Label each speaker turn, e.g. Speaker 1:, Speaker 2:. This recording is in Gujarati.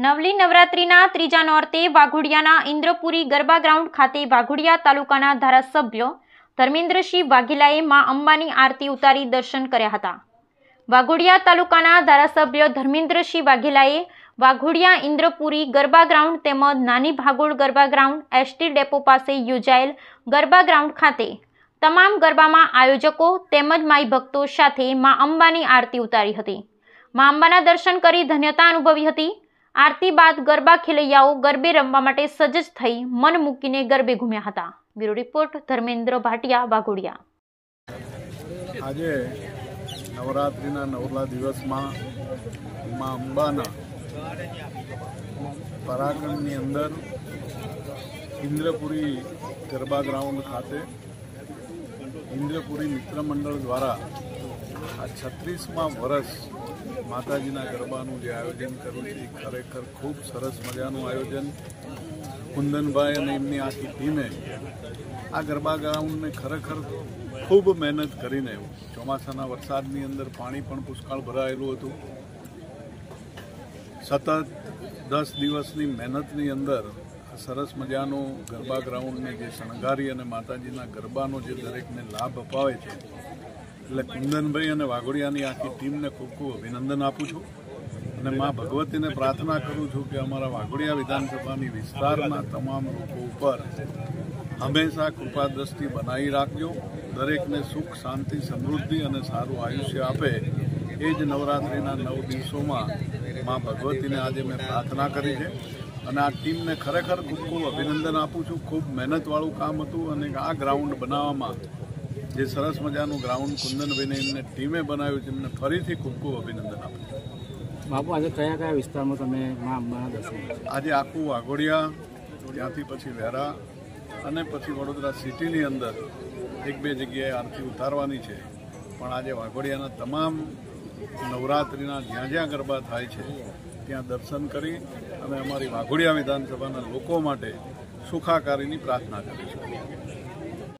Speaker 1: નવલી નવરાત્રીના ત્રીજા નોરતે વાઘોડિયાના ઇન્દ્રપુરી ગરબા ગ્રાઉન્ડ ખાતે વાઘોડિયા તાલુકાના ધારાસભ્ય ધર્મેન્દ્રસિંહ વાઘેલાએ મા અંબાની આરતી ઉતારી દર્શન કર્યા હતા। વાઘોડિયા તાલુકાના ધારાસભ્ય ધર્મેન્દ્રસિંહ વાઘેલાએ વાઘોડિયા ઇન્દ્રપુરી ગરબા ગ્રાઉન્ડ તેમજ નાની ભાગોળ ગરબા ગ્રાઉન્ડ એસટી ડેપો પાસે યોજાયેલ ગરબા ગ્રાઉન્ડ ખાતે તમામ ગરબામાં આયોજકો તેમજ માઈ ભક્તો સાથે મા અંબાની આરતી ઉતારી હતી। મા અંબાના દર્શન કરી ધન્યતા અનુભવી હતી। आरती बाद गरबा खेलैयाओ गरबे रमवा माटे सजज थई मन मूकीने गरबे घूम्या हता। Bureau report Dharmendra Bhatia Waghodia.
Speaker 2: आजे नवरात्रिना नवला दिवसमां मां अंबाना पराक्रमनी अंदर इंद्रपुरी गरबा ग्राउंड खाते इंद्रपुरी मित्र मंडल द्वारा आ 36मा वर्ष माताजीना गरबाનું જે આયોજન કર્યું છે ખરેખર ખૂબ સરસ મજાનું આયોજન કુંદનભાઈ અને એમની આખી ટીમે આ ગરબા ગ્રાઉન્ડને ખરેખર ખૂબ મહેનત કરીને ચોમાસાના વરસાદની અંદર પાણી પણ પુષ્કળ ભરાયેલું હતું। સતત 10 દિવસની મહેનતની અંદર સરસ મજાનું ગરબા ગ્રાઉન્ડને જે શણગારી અને માતાજીના ગરબાનો જે દરેકને લાભ અપાવે છે એટલે કુંદનભાઈ અને વાઘોડિયાની આખી ટીમને ખૂબ ખૂબ અભિનંદન આપું છું અને મા ભગવતીને પ્રાર્થના કરું છું કે અમારા વાઘોડિયા વિધાનસભાની વિસ્તારના તમામ લોકો ઉપર હંમેશા કૃપા દ્રષ્ટિ બનાવી રાખજો। દરેકને સુખ શાંતિ સમૃદ્ધિ અને સારું આયુષ્ય આપે એ જ નવરાત્રિના 9 દિવસોમાં મા ભગવતીને આજે મેં પ્રાર્થના કરી છે અને આ ટીમને ખરેખર ખૂબ ખૂબ અભિનંદન આપું છું। ખૂબ મહેનતવાળું કામ હતું અને આ ગ્રાઉન્ડ બનાવવામાં જે સરસ મજાનું ગ્રાઉન્ડ કુંદનભાઈને એમને ટીમે બનાવ્યું છે એમને ફરીથી ખૂબ ખૂબ અભિનંદન આપું છું।
Speaker 3: બાપુ આજે કયા કયા વિસ્તારમાં તમે મા અંબાના દર્શન?
Speaker 2: આજે આખું વાઘોડિયા, ત્યાંથી પછી વેરા અને પછી વડોદરા સિટીની અંદર 1-2 જગ્યાએ આરતી ઉતારવાની છે, પણ આજે વાઘોડિયાના તમામ નવરાત્રિના જ્યાં જ્યાં ગરબા થાય છે ત્યાં દર્શન કરી અને અમારી વાઘોડિયા વિધાનસભાના લોકો માટે સુખાકારીની પ્રાર્થના કરીશું।